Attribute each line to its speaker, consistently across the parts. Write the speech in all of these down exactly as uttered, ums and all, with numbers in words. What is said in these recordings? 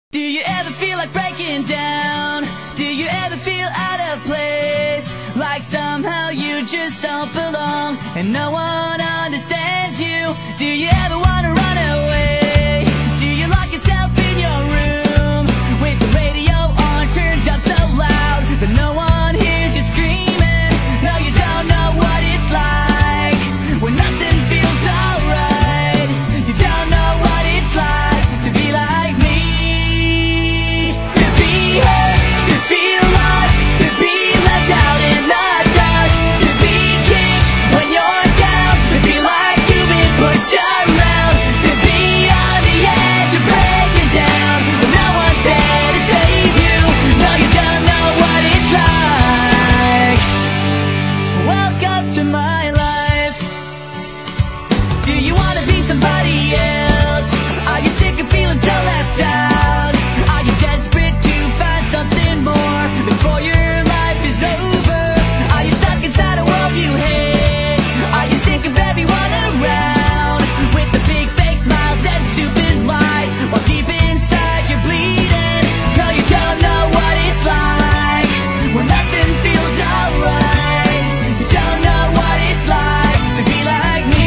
Speaker 1: Do you ever feel like breaking down? Do you ever feel out of place? Like somehow you just don't belong and no one understands you? Do you ever want to run away? Do you lock yourself in your room with the radio on turned up so loud that no one hears you screaming? No, you don't know what it's like when nothing feels alright. You don't know what it's like to be like me. Somebody else? Are you sick of feeling so left out? Are you desperate to find something more before your life is over? Are you stuck inside a world you hate? Are you sick of everyone around with the big fake smiles and stupid lies while deep inside you're bleeding? No, you don't know what it's like when nothing feels alright. You don't know what it's like to be like me.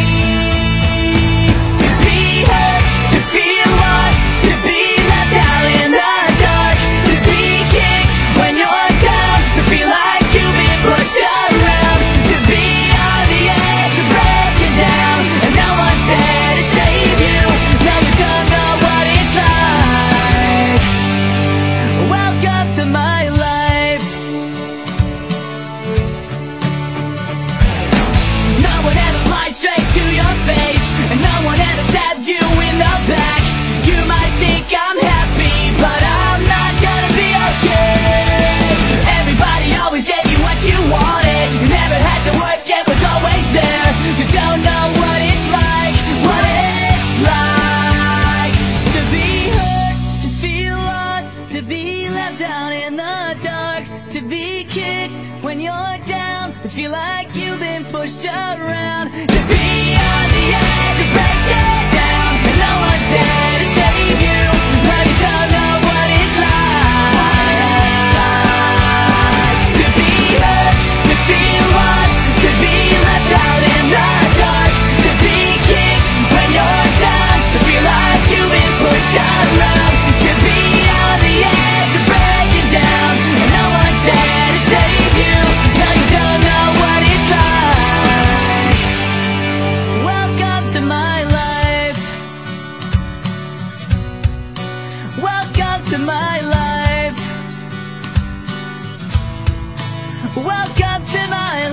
Speaker 1: To be kicked when you're down, to feel like you've been pushed around, to be on the edge of breaking down, and no one's there to save you. No, you don't know what it's like to be hurt, to feel lost, to be left out in the dark, to be kicked when you're down, to feel like you've been pushed around, to be on the edge of breaking down, and no one's there to save you. No, you don't know what it's like. Welcome to my life. Welcome to my life. Welcome to my life.